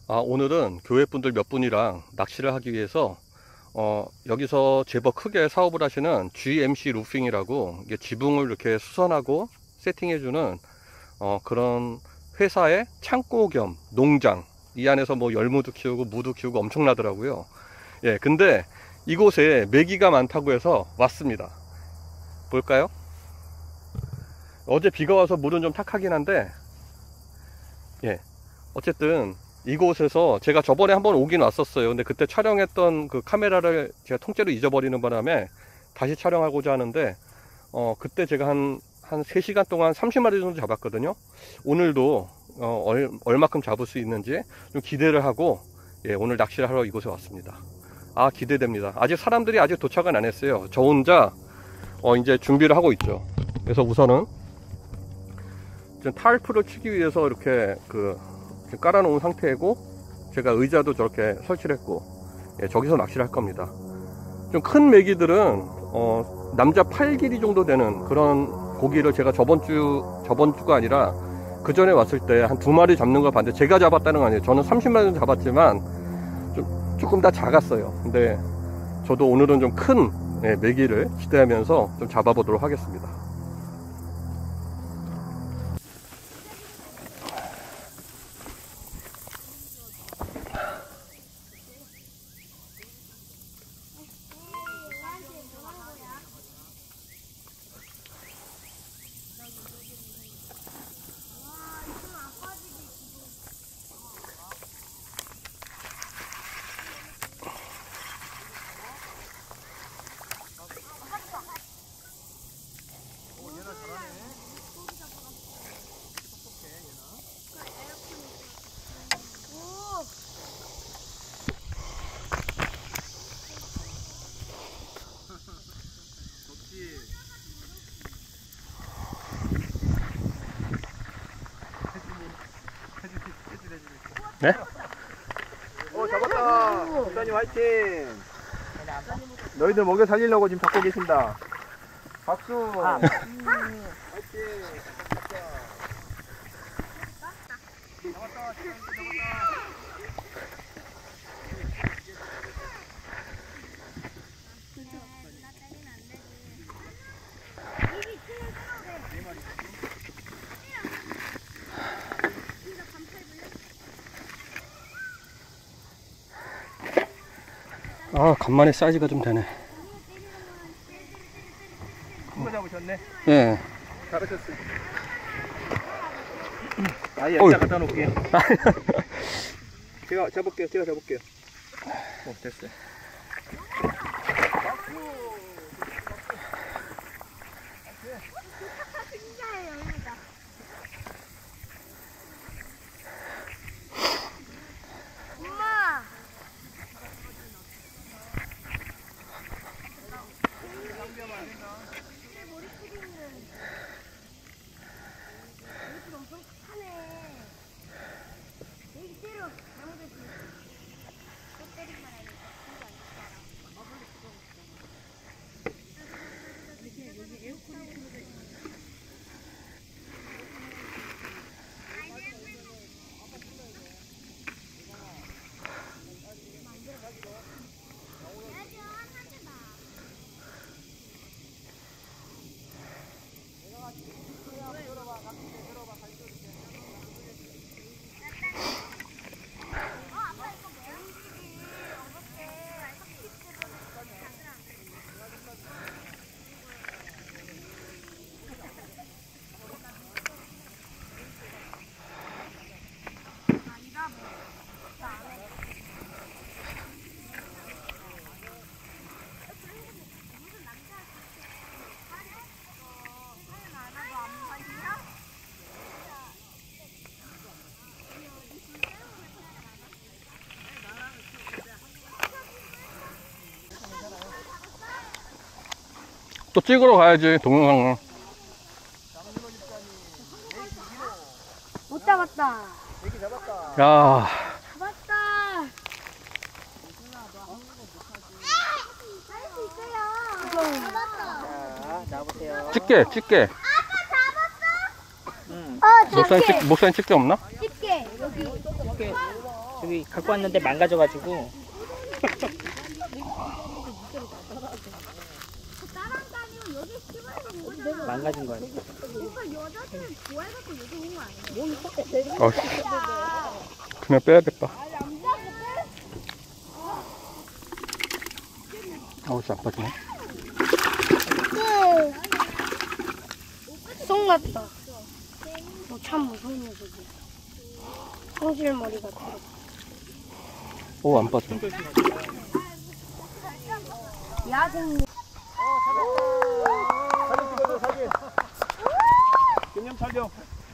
오늘은 교회분들 몇 분이랑 낚시를 하기 위해서 여기서 제법 크게 사업을 하시는 GMC 루핑이라고 이게 지붕을 이렇게 수선하고 세팅해주는 그런 회사의 창고 겸 농장, 이 안에서 뭐 열무도 키우고 무도 키우고 엄청나더라고요. 예, 근데 이곳에 메기가 많다고 해서 왔습니다. 볼까요? 어제 비가 와서 물은 좀 탁하긴 한데, 예, 어쨌든 이곳에서 제가 저번에 한번 오긴 왔었어요. 근데 그때 촬영했던 그 카메라를 제가 통째로 잊어버리는 바람에 다시 촬영하고자 하는데, 그때 제가 한 3시간 동안 30마리 정도 잡았거든요. 오늘도 얼마큼 잡을 수 있는지 좀 기대를 하고, 예, 오늘 낚시를 하러 이곳에 왔습니다. 기대됩니다. 아직 사람들이 아직 도착은 안 했어요. 저 혼자 이제 준비를 하고 있죠. 그래서 우선은 타르프를 치기 위해서 이렇게 깔아 놓은 상태이고, 제가 의자도 저렇게 설치를 했고, 예, 저기서 낚시를 할 겁니다. 좀 큰 메기들은 남자 팔 길이 정도 되는 그런 고기를 제가 저번주가 아니라 그 전에 왔을 때 한 2마리 잡는 걸 봤는데, 제가 잡았다는 건 아니에요. 저는 30마리 정도 잡았지만 조금 다 작았어요. 근데 저도 오늘은 좀 큰 메기를 기대하면서 좀 잡아보도록 하겠습니다. 네? 잡았다. 목사님 화이팅. 너희들 먹여 살리려고 지금 잡고 계신다. 박수. 화이팅. 잡았다. 간만에 사이즈가 좀 되네. 큰 거 잡으셨네. 예. 잘하셨어요. 여기다 갖다 놓을게요. 제가 잡을게요. 됐어요. 또 찍으러 가야지, 동영상을. 못 잡았다. 얘기 잡았다. 야, 잡았다. 할 수 있어요. 잡았다. 자, 나보세요. 집게. 어, 목사님 집게 없나? 집게 여기. 이렇게 여기 갖고 왔는데 망가져가지고. 망가진 거야. 그냥 빼야겠다. 아우, 안 빠지네. 쏙 났다. 참 무서운 녀석이야. 성질머리 같아. 오, 안 빠져. 야생. 기념 촬영.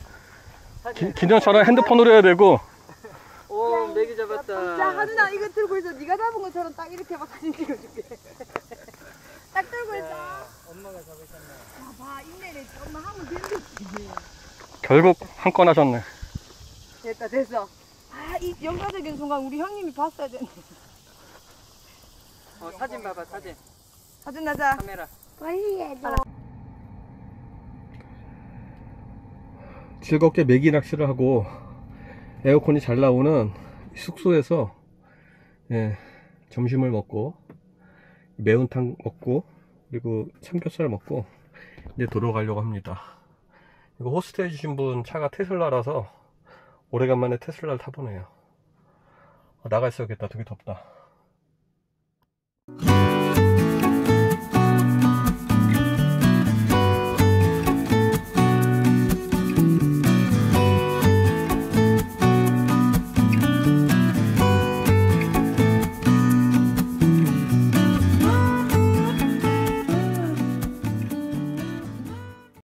기념처럼 핸드폰으로 해야 되고. 오, 메기 잡았다. 자, 하준아 이거 들고 있어. 네가 잡은 것처럼 딱 이렇게 막 사진 찍어줄게. 딱 들고 있어. 엄마가 잡으셨네. 봐, 인내를 엄마 하면 되는데. 결국 한 건 하셨네. 됐다, 됐어. 아, 이 영가적인 순간 우리 형님이 봤어야 되는데. 사진 봐봐, 사진. 하준 나자. 카메라. 빨리 해줘. 즐겁게 메기 낚시를 하고 에어컨이 잘 나오는 숙소에서 점심을 먹고 매운탕 먹고 그리고 삼겹살 먹고 이제 돌아가려고 합니다. 이거 호스트 해주신 분 차가 테슬라라서 오래간만에 테슬라를 타보네요. 나가 있어야겠다. 되게 덥다.